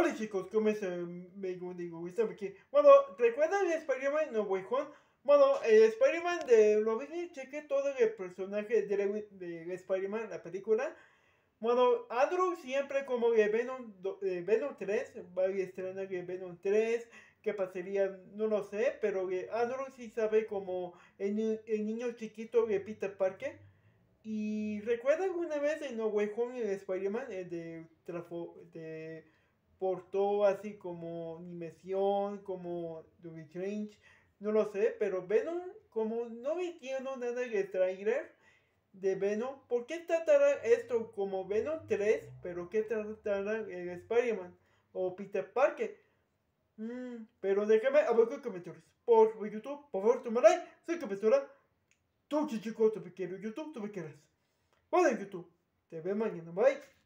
Hola chicos, ¿cómo están? Digo, estamos aquí. Bueno, ¿recuerdan el Spider-Man No Way Home? Bueno, el Spider-Man de lo vi, chequé todo el personaje de Spider-Man, la película. Bueno, Andrew siempre como de Venom 3, va a estrenar de Venom 3, qué pasaría, no lo sé, pero Andrew sí sabe como el niño chiquito de Peter Parker. Y recuerda alguna vez en No Way Home el Spider-Man, de portó así como animación, como Doctor Strange, no lo sé, pero Venom, como no entiendo nada de trailer de Venom, ¿por qué tratará esto como Venom 3, pero qué tratará el Spider-Man o Peter Parker? Pero déjame abajo en comentarios por YouTube, por favor, toma like, soy captura, tú chico, te quiero YouTube, tú me quieres. Hola YouTube, te veo mañana, bye.